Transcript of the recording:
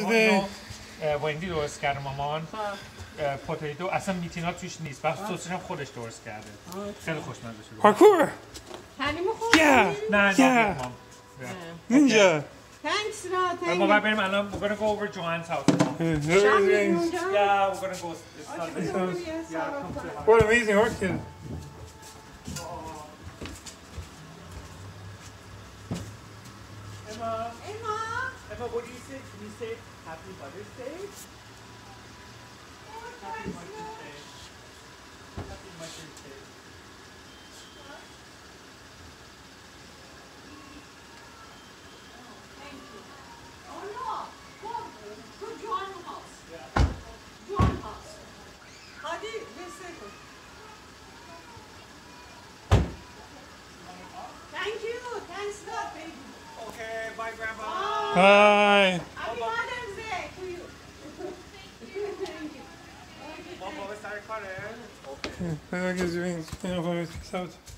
birthday. وندی درست کرده مامان. پتیتو اصلا میتینا توش نیست. بس سسش هم خودش درست کرده. خیلی خوشمزه شده. Parkour. حلیمو خورد؟ نه Ninja. Thanks, no, thank ما you. بریم الان we're gonna go over Joanne's house. شامی اونجا؟ Yeah, we're gonna go. What amazing work, kid. Emma, what do you say? Can you say Happy Mother's Day? Happy Mother's Day. Happy Mother's Day. Thank you. Thanks a lot, baby. Okay, bye, Grandma. Bye. Happy Mother's Day to you. Thank you. Mom, what was our car? Okay. Peace out.